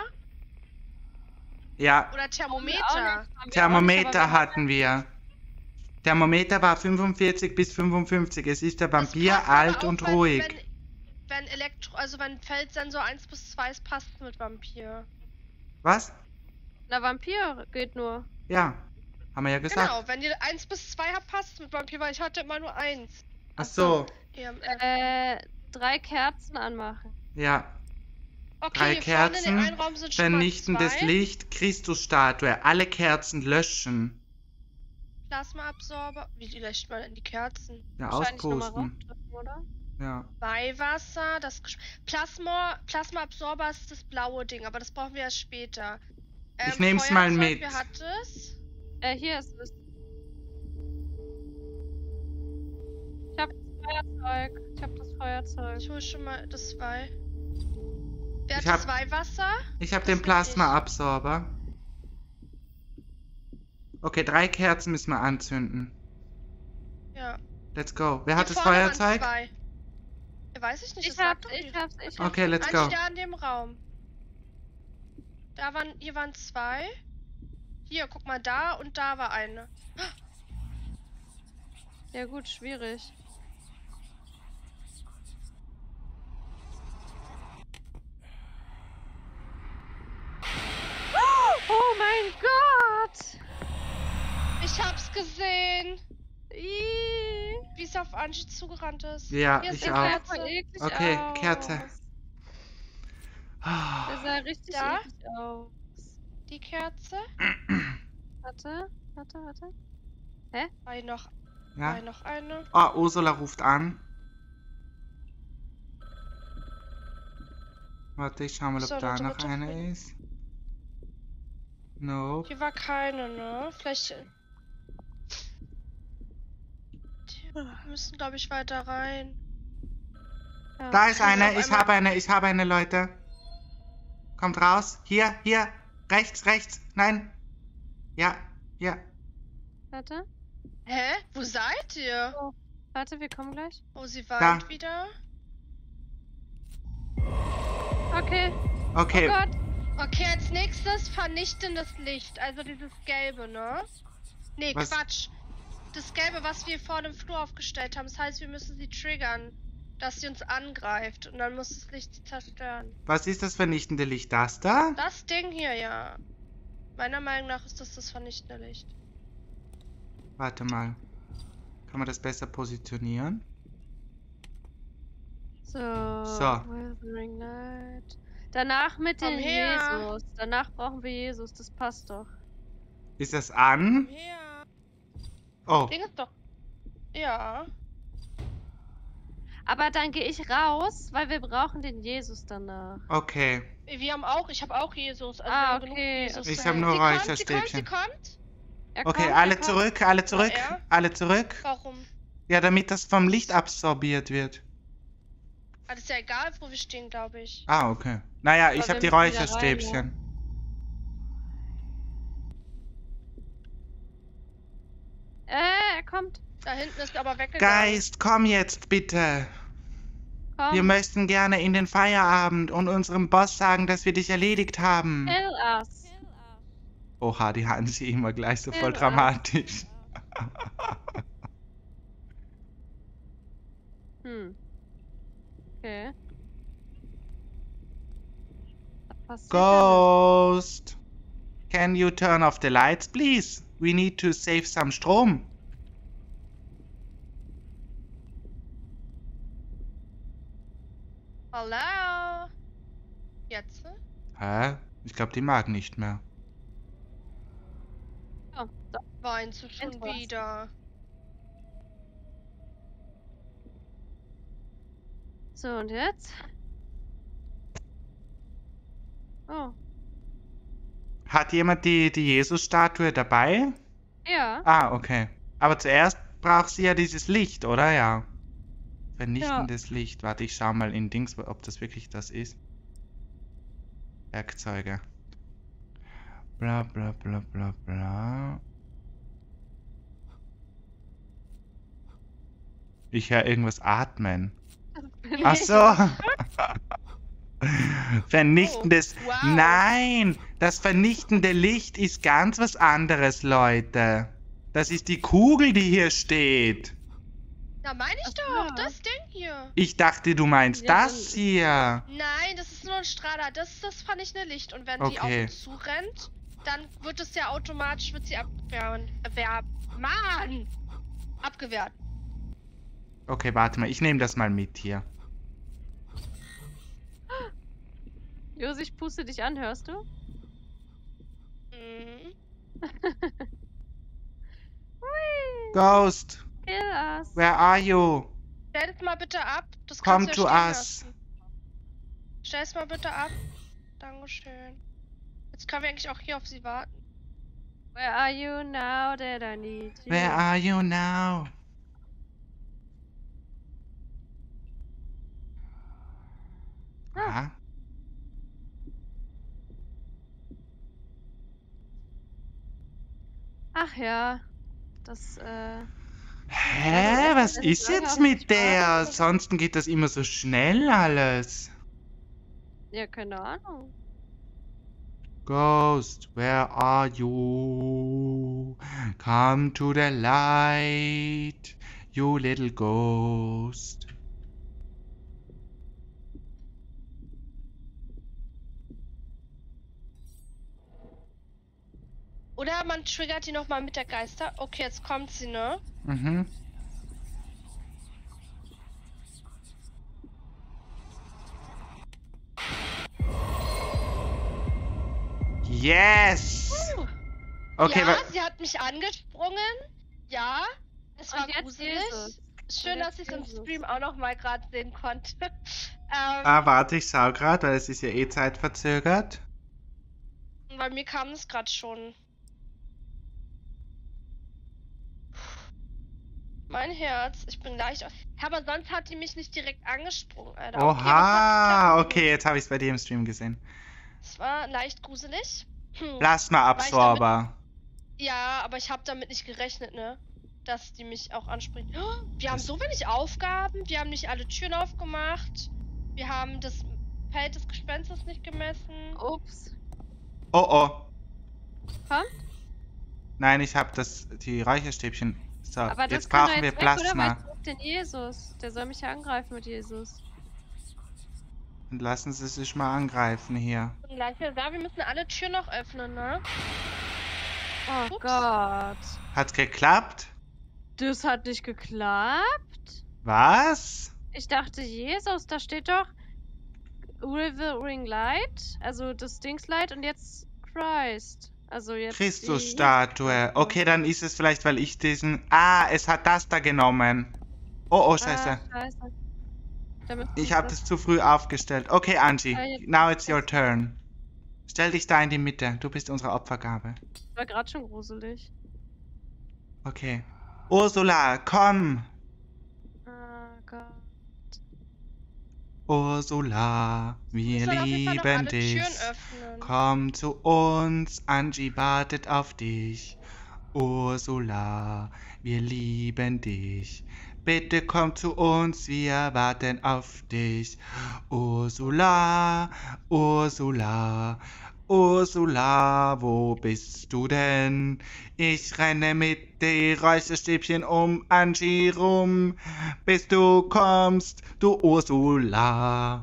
Ja, Oder Thermometer? Haben wir Thermometer auch nicht, aber hatten wir. Thermometer war 45 bis 55. Es ist der Das Vampir passt aber alt auch, und ruhig. Wenn Feldsensor 1 bis 2 ist, passt es mit Vampir. Was? Na, Vampir geht nur. Ja, haben wir ja gesagt. Genau, wenn ihr 1 bis 2 habt, passt es mit Vampir, weil ich hatte immer nur 1. Ach so, EMF. 3 Kerzen anmachen. ja. Okay, 3 hier vorne in Kerzen, den einen Raum sind schon mal vernichtendes 2. Licht, Christusstatue. Alle Kerzen löschen. Plasmaabsorber. Wie löscht man denn die Kerzen? Ja, Wahrscheinlich nochmal auspusten. raufdrücken, oder? Ja. Weihwasser, Plasmaabsorber ist das blaue Ding, aber das brauchen wir erst später. Ich nehm's mal Feuerzeug, mit. Wer hat es? Hier ist es. Ich hab das Feuerzeug. Ich hol schon mal das 2. Wer Ich hat hab- das Weihwasser? Ich habe Das den bin Plasmaabsorber. Okay, 3 Kerzen müssen wir anzünden. Ja. Let's go. Wer hat Hier das vorne waren Feuerzeug? 2. Ja, weiß ich nicht. Ich das hab's, sagt doch ich die- hab's. Okay, let's Eigentlich go. da in dem Raum. Hier waren 2. Hier, guck mal, da und da war eine. Ja gut, schwierig. Oh mein Gott! Ich hab's gesehen, Ih, wie es auf Angie zugerannt ist. Ja, Hier ist ich eine auch. sah Kerze. voll eklig Okay, aus. Kerze. Der Ah, sah richtig Da? eklig aus. Die Kerze. Warte. War hier noch, Ja. noch eine. Oh, Ursula ruft an. Warte, ich schau mal, ob So, da eine noch dritte eine Fliege. ist. No. Hier war keine, ne? Vielleicht. Wir müssen, glaube ich, weiter rein. Ja. Da ist eine, auf ich habe eine, Leute. Kommt raus. Hier. Rechts. Nein. Ja. Warte. Hä? Wo seid ihr? Warte, wir kommen gleich. Oh, sie weint Da. wieder. Okay. Oh Okay. Gott. Okay, als nächstes vernichtendes Licht. Also dieses gelbe, ne? Nee, Was? Quatsch. Das gelbe, was wir vor dem Flur aufgestellt haben. Das heißt, wir müssen sie triggern, dass sie uns angreift. Und dann muss das Licht sie zerstören. Was ist das vernichtende Licht? Das da? Das Ding hier, ja. Meiner Meinung nach ist das vernichtende Licht. Warte mal. Kann man das besser positionieren? So. So. Withering Light. Danach mit Komm dem her. Jesus. Danach brauchen wir Jesus. Das passt doch. Ist das an? Ja. Oh. Ding ist doch. Ja. Aber dann gehe ich raus, weil wir brauchen den Jesus danach. Okay. Ich habe auch Jesus. Also Ah, wir haben genug okay. Jesus Ich zu hab helfen. nur Sie kommt, Räucherstäbchen. Sie kommt. Er Okay, kommt, alle er kommt. zurück. Ja. Alle zurück. Warum? Ja, damit das vom Licht absorbiert wird. Ah, das ist ja egal, wo wir stehen, glaube ich. Ah, okay. Naja, ich Aber habe wir die müssen wieder rein, Räucherstäbchen. Er kommt. Da hinten ist aber weggegangen. Geist, komm jetzt bitte. Komm. Wir möchten gerne in den Feierabend und unserem Boss sagen, dass wir dich erledigt haben. Kill us. Oha, die hatten sie immer gleich so voll Ja. dramatisch. Okay. Was passiert Ghost. can you turn off the lights, please? We need to save some Strom. Hallo? Jetzt? Hä? Ich glaube, die mag nicht mehr. Oh, da. Weinst du schon Endlos. wieder? So, und jetzt? Oh, Hat jemand die Jesus-Statue dabei? ja. Ah, okay. Aber zuerst braucht sie ja dieses Licht, oder? Ja. Vernichtendes Licht. Warte, ich schau mal in Dings, ob das wirklich das ist. Werkzeuge. Bla bla bla bla bla. Ich höre irgendwas atmen. Ach so. Vernichtendes. Oh, wow. Nein! Das vernichtende Licht ist ganz was anderes, Leute. Das ist die Kugel, die hier steht. Na, meine ich Ach doch, ja. das Ding hier. Ich dachte, du meinst Ja, das hier. Nein, das ist nur ein Strahler. Das ist das vernichtende Licht. Und wenn die auf Okay. uns zurennt, dann wird es ja automatisch, wird sie abwehren. Mann! Abgewehrt. Okay, warte mal. Ich nehme das mal mit hier. Josi, ich puste dich an, hörst du? Mhm. Hui, Ghost, kill us. where are you? Stell es mal bitte ab. Das Come kannst du to ja stehen us. lassen. Stell es mal bitte ab. Dankeschön. Jetzt können wir eigentlich auch hier auf sie warten. Where are you now that I need you? Where are you now? Ah. Ach ja, das, Hä? Was das ist ist lange jetzt auf mit die der? Sprache. Ansonsten geht das immer so schnell alles. ja, keine Ahnung. Ghost, where are you? Come to the light, you little ghost. Oder man triggert die nochmal mit der Geister. Okay, jetzt kommt sie, ne? Mhm. Yes! Okay, ja, wa sie hat mich angesprungen. Ja, es Und war jetzt gruselig. Jesus. Schön, Und dass jetzt ich es im Jesus. Stream auch noch mal gerade sehen konnte. warte, ich schau grad, weil es ist ja eh zeitverzögert. Bei mir kam es gerade schon. Mein Herz, ich bin leicht. Aber sonst hat die mich nicht direkt angesprungen, Alter. Okay, was Oha, hat okay, jetzt habe ich es bei dir im Stream gesehen. Es war leicht gruselig. Plasmaabsorber. Ja, aber ich habe damit nicht gerechnet, ne? Dass die mich auch anspricht. Oh, wir haben so wenig Aufgaben. Wir haben nicht alle Türen aufgemacht. Wir haben das Feld des Gespenstes nicht gemessen. Ups. Oh oh. Kommt? Nein, ich habe die Räucherstäbchen. So, Aber das jetzt kann doch brauchen wir jetzt weg, oder? Weil Plasma. ich brauch den Jesus. Der soll mich ja angreifen mit Jesus. Und lassen Sie sich mal angreifen hier. Und gleich wieder da, wir müssen alle Türen noch öffnen, ne? Oh Ups. Gott. Hat's geklappt? Das hat nicht geklappt? Was? Ich dachte, Jesus, da steht doch Withering Light, also das Dingslight und jetzt Christ. Also jetzt Christusstatue. Okay, dann ist es vielleicht, weil ich diesen... Ah, es hat das da genommen. Oh, oh, scheiße. Ah, scheiße. Damit Ich habe das zu früh aufgestellt. Okay, Angie, jetzt- now it's your turn. Stell dich da in die Mitte. Du bist unsere Opfergabe. war gerade schon gruselig. Okay. Ursula, komm. Oh Gott. Ursula, wir müssen auf jeden Fall noch lieben alle dich. Türen öffnen. Komm zu uns, Angie wartet auf dich. Ursula, wir lieben dich. Bitte komm zu uns, wir warten auf dich. Ursula, Ursula, Ursula, wo bist du denn? Ich renne mit die Räucherstäbchen um Angie rum, bis du kommst, du Ursula.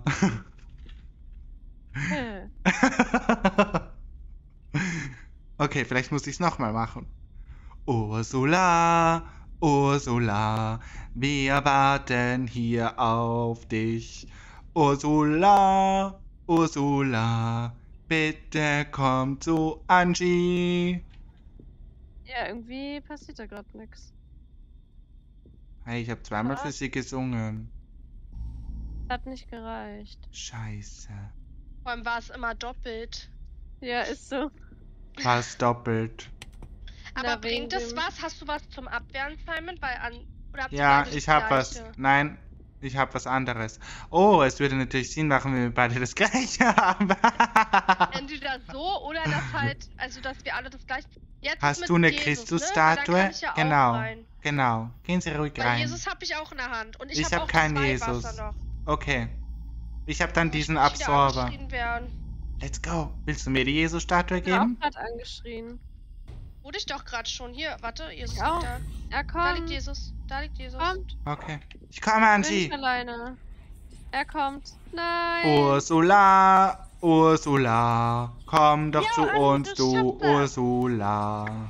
Okay, vielleicht muss ich es nochmal machen. Ursula, Ursula, wir warten hier auf dich. Ursula, Ursula, bitte komm zu Angie. Ja, irgendwie passiert da gerade nichts. Hey, ich habe zweimal für Was? sie gesungen. Hat nicht gereicht. Scheiße. Vor allem war es immer doppelt. Ja, ist so. Fast doppelt. Aber Na, bringt wegen es dem- was? Hast du was zum Abwehren, Simon? Oder habt ihr Ja, beide das ich hab was. Gleiche? Nein, ich hab was anderes. Oh, es würde natürlich Sinn machen, wenn wir beide das gleiche haben. Entweder so oder das halt, also dass wir alle das gleiche. Jetzt Hast mit du eine Jesus, Christusstatue? Ne? Weil da kann ich ja auch Genau. rein. Genau. Gehen Sie ruhig Weil rein. Jesus habe ich auch in der Hand. Und Ich ich hab habe auch keinen das Jesus. Weihwasser noch. Okay. Ich habe dann Ich diesen muss wieder Absorber. angeschrien werden. Let's go. Willst du mir die Jesus-Statue Ich bin auch geben? gerade angeschrien. Wurde ich doch gerade schon. Hier, warte, Jesus Ja. liegt da. Er Da liegt kommt. Jesus. Da liegt Jesus. Kommt. Okay. Ich komme, Bin Angie. nicht alleine. Er kommt. Nein. Ursula, Ursula, komm doch Ja, zu Angie, uns, das du schafft er. Ursula.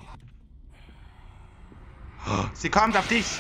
Oh, sie kommt auf dich.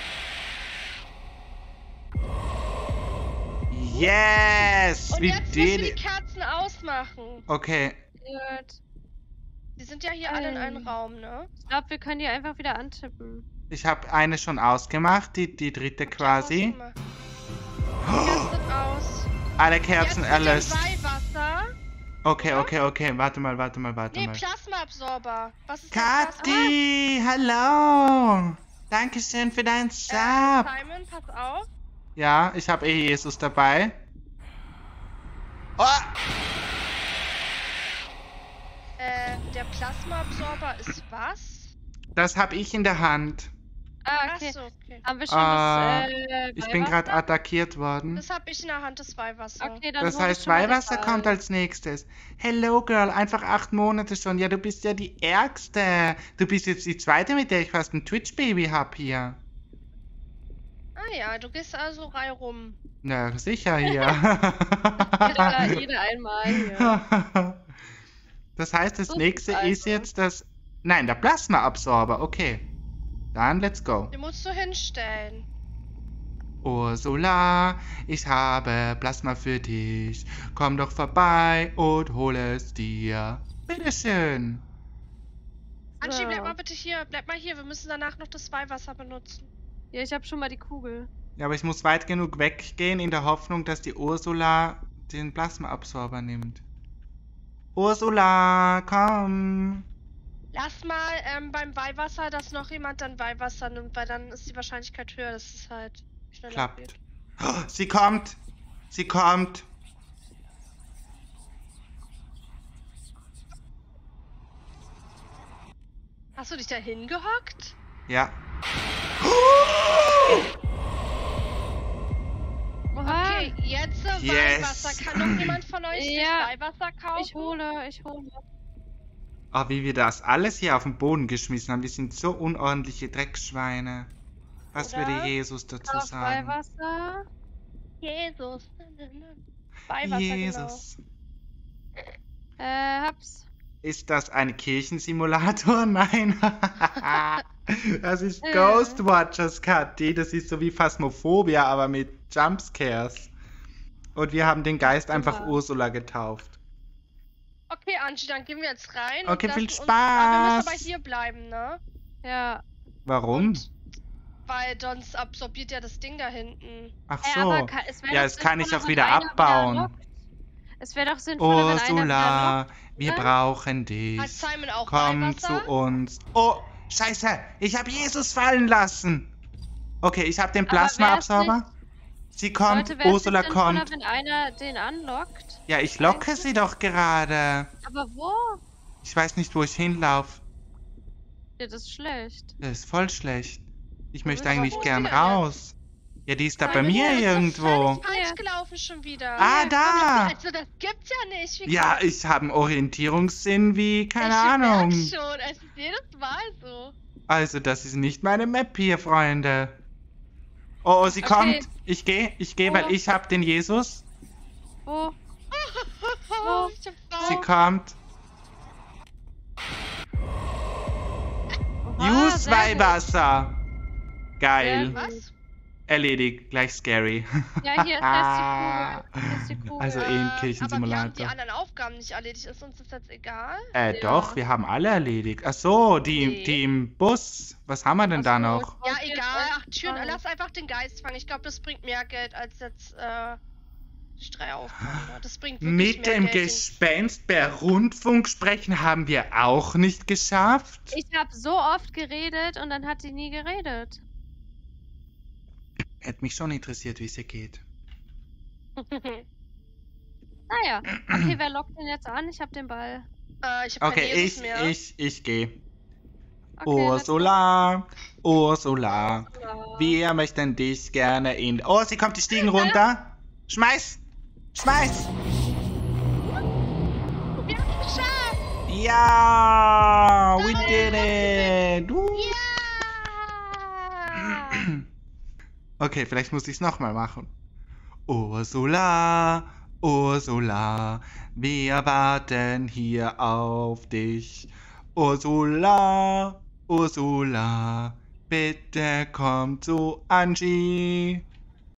Yes! Und Wie jetzt müssen wir die den. Kerzen ausmachen. Okay, Gut. Die sind ja hier alle in einem Raum, ne? Ich glaube, wir können die einfach wieder antippen. ich habe eine schon ausgemacht, die dritte quasi. Ausgemacht. Kerzen sind aus. Alle Jetzt Kerzen mit dem erlöscht. Weihwasser. Okay, okay. Warte mal. Nee, Plasmaabsorber. Was ist das? Kathi, hallo. Dankeschön für deinen Sub. Simon, pass auf. Ja, ich habe Jesus dabei. Oh! Der Plasmaabsorber ist was? Das habe ich in der Hand. Ah, okay. Achso, okay. Haben wir schon Ich bin gerade Weihwasser? attackiert worden. Das habe ich in der Hand, das Weihwasser. Okay, dann Das hol ich heißt, schon mal Weihwasser den kommt Ball. als nächstes. Hello, Girl. Einfach 8 Monate schon. Ja, du bist ja die Ärgste. Du bist jetzt die zweite, mit der ich fast ein Twitch-Baby hab hier. Ah ja, du gehst also rum. Na, sicher hier. Jeder einmal hier. Das heißt, das So nächste also. ist jetzt das... Nein, der Plasmaabsorber. Okay. Dann let's go. Den musst du hinstellen. Ursula, ich habe Plasma für dich. Komm doch vorbei und hol es dir. Bitteschön. Angie, So. bleib mal bitte hier. Bleib mal hier. Wir müssen danach noch das Weihwasser benutzen. Ja, ich habe schon mal die Kugel. Ja, aber ich muss weit genug weggehen in der Hoffnung, dass die Ursula den Plasmaabsorber nimmt. Ursula, komm. Lass mal beim Weihwasser, dass noch jemand dann Weihwasser nimmt, weil dann ist die Wahrscheinlichkeit höher, dass es halt schneller Klappt. geht. Oh, sie kommt. Sie kommt. Hast du dich da hingehockt? Ja. Oha. Okay, jetzt Yes. Weihwasser. Kann noch jemand von euch Ja. das Weihwasser kaufen? Ich hole. Oh, wie wir das alles hier auf den Boden geschmissen haben. Wir sind so unordentliche Dreckschweine. Was Oder? würde Jesus dazu Auf sagen? Weihwasser. Jesus. Weihwasser, Jesus. Hab's. Ist das ein Kirchensimulator? Nein. Das ist Ghostwatchers, Kathi. Das ist so wie Phasmophobia, aber mit Jumpscares. Und wir haben den Geist einfach Super. Ursula getauft. Okay, Angie, dann gehen wir jetzt rein. Okay, und viel lassen uns- Aber wir müssen Spaß. aber hier bleiben, ne? Ja. Warum? Und- Weil sonst absorbiert ja das Ding da hinten. Ach Ey, so. aber es wär Ja, doch es kann ich sinnvoller, auch wenn wieder einer abbauen. lockt. Es wäre doch sinnvoller, wenn einer wieder Ursula, lockt. wir oder? brauchen dich. Hat Simon auch Komm Weihwasser? zu uns. Oh, scheiße. Ich habe Jesus fallen lassen. Okay, ich habe den Aber wär's Plasmaabsorber. Sie kommt, Leute, wär's nicht Ursula sinnvoller, kommt. wenn einer den anlockt? Ja, ich locke sie doch gerade. Aber wo? Ich weiß nicht, wo ich hinlaufe. Ja, das ist schlecht. Das ist voll schlecht. Ich möchte aber eigentlich wo ist gern sie denn raus. Ja, die ist da bei Simon, mir Das ist irgendwo. völlig falsch gelaufen schon wieder. Ah, da. Also das gibt's ja nicht. Wie Ja, kann- ich habe einen Orientierungssinn wie, keine ich Ahnung. merk schon, es ist jedes Mal so. Also, das ist nicht meine Map hier, Freunde. Oh, sie Okay. kommt. Ich gehe, weil Oh. ich hab den Jesus. Wo? Ich hab Sie Bauch. kommt. Plus sehr 2 gut. Wasser. Geil. Sehr Was? Erledigt. Gleich scary. Ja, hier ist die Kugel. Hier ist die Kugel. Also eh ein Aber wir haben die Kirchensimulator. anderen Aufgaben nicht erledigt. Ist uns das jetzt egal? Doch, wir haben alle erledigt. Ach so, die im Bus. Was haben wir denn da Ach so, noch? Ja, Okay, egal. Ach, Türen, fine. lass einfach den Geist fangen. Ich glaube, das bringt mehr Geld als jetzt die 3 Aufgaben. da. Das bringt wirklich Mit mehr dem Geld. Gespenst per Rundfunk sprechen haben wir auch nicht geschafft. Ich habe so oft geredet und dann hat sie nie geredet. Hätte mich schon interessiert, wie es ihr geht. Naja. Okay, wer lockt den jetzt an? Ich habe den Ball. Ich habe Okay, keinen Jesus mehr. ich gehe. Okay, let's go. Ursula, Ursula, Ursula. wir möchten dich gerne in... Oh, sie kommt die Stiegen runter. Schmeiß! Schmeiß! Wir haben es geschafft! Ja! We did it! Ja! Okay, vielleicht muss ich es nochmal machen. Ursula, Ursula, wir warten hier auf dich. Ursula, Ursula, bitte komm zu Angie.